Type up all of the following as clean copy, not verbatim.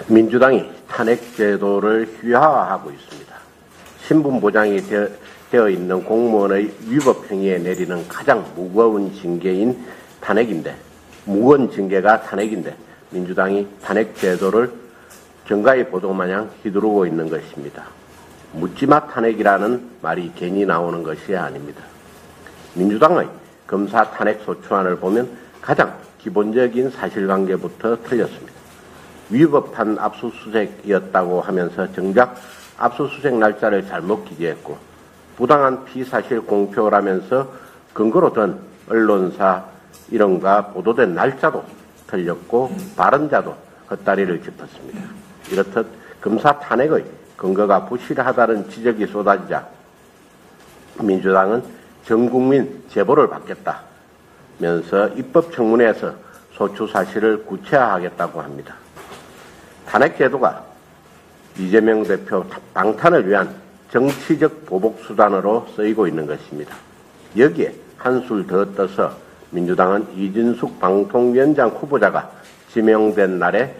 민주당이 탄핵제도를 휘하하고 있습니다. 신분 보장이 되어 있는 공무원의 위법 행위에 내리는 가장 무거운 징계인 탄핵인데, 무거운 징계가 탄핵인데 민주당이 탄핵제도를 정가의 보도 마냥 휘두르고 있는 것입니다. 묻지마 탄핵이라는 말이 괜히 나오는 것이 아닙니다. 민주당의 검사 탄핵 소추안을 보면 가장 기본적인 사실관계부터 틀렸습니다. 위법한 압수수색이었다고 하면서 정작 압수수색 날짜를 잘못 기재했고, 부당한 피사실 공표라면서 근거로 든 언론사 이름과 보도된 날짜도 틀렸고 발언자도 헛다리를 짚었습니다. 이렇듯 검사 탄핵의 근거가 부실하다는 지적이 쏟아지자 민주당은 전국민 제보를 받겠다면서 입법청문회에서 소추 사실을 구체화하겠다고 합니다. 탄핵제도가 이재명 대표 방탄을 위한 정치적 보복수단으로 쓰이고 있는 것입니다. 여기에 한술 더 떠서 민주당은 이준숙 방통위원장 후보자가 지명된 날에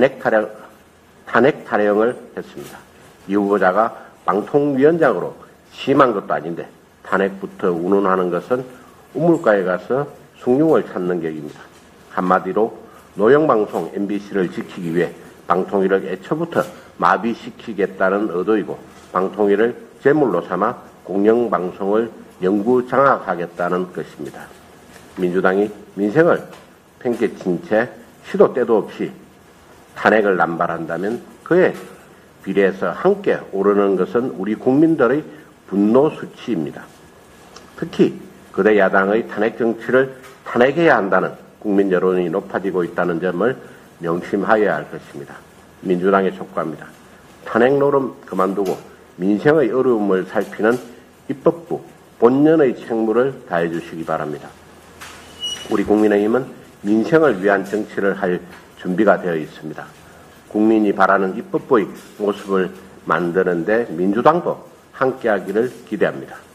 탄핵 타령을 했습니다. 이 후보자가 방통위원장으로 심한 것도 아닌데 탄핵부터 운운하는 것은 우물가에 가서 숭늉을 찾는 격입니다. 한마디로 노영방송 MBC를 지키기 위해 방통위를 애초부터 마비시키겠다는 의도이고, 방통위를 제물로 삼아 공영방송을 영구장악하겠다는 것입니다. 민주당이 민생을 팽개친 채 시도 때도 없이 탄핵을 남발한다면 그에 비례해서 함께 오르는 것은 우리 국민들의 분노 수치입니다. 특히 거대 야당의 탄핵 정치를 탄핵해야 한다는 국민 여론이 높아지고 있다는 점을 명심하여야 할 것입니다. 민주당에 촉구합니다. 탄핵 노름 그만두고 민생의 어려움을 살피는 입법부 본연의 책무를 다해 주시기 바랍니다. 우리 국민의힘은 민생을 위한 정치를 할 준비가 되어 있습니다. 국민이 바라는 입법부의 모습을 만드는데 민주당도 함께하기를 기대합니다.